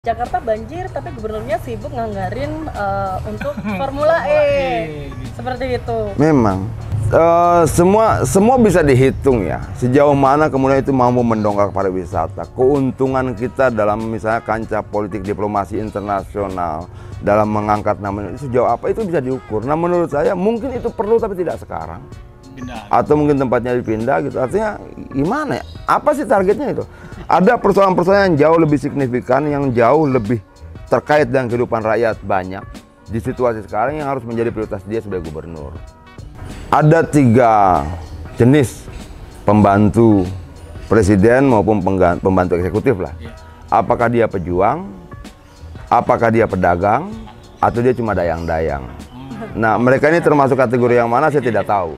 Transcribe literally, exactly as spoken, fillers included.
Jakarta banjir, tapi gubernurnya sibuk nganggarin uh, untuk Formula E, seperti itu. Memang uh, semua semua bisa dihitung ya, sejauh mana kemudian itu mampu mendongkrak pariwisata. Keuntungan kita dalam misalnya kancah politik diplomasi internasional, dalam mengangkat namanya sejauh apa itu bisa diukur. Nah menurut saya mungkin itu perlu tapi tidak sekarang. Pindah. Atau mungkin tempatnya dipindah gitu. Artinya gimana ya? Apa sih targetnya itu? Ada persoalan-persoalan yang jauh lebih signifikan, yang jauh lebih terkait dengan kehidupan rakyat banyak di situasi sekarang yang harus menjadi prioritas dia sebagai gubernur. Ada tiga jenis pembantu presiden maupun pembantu eksekutif lah. Apakah dia pejuang, apakah dia pedagang, atau dia cuma dayang-dayang. Nah mereka ini termasuk kategori yang mana saya tidak tahu.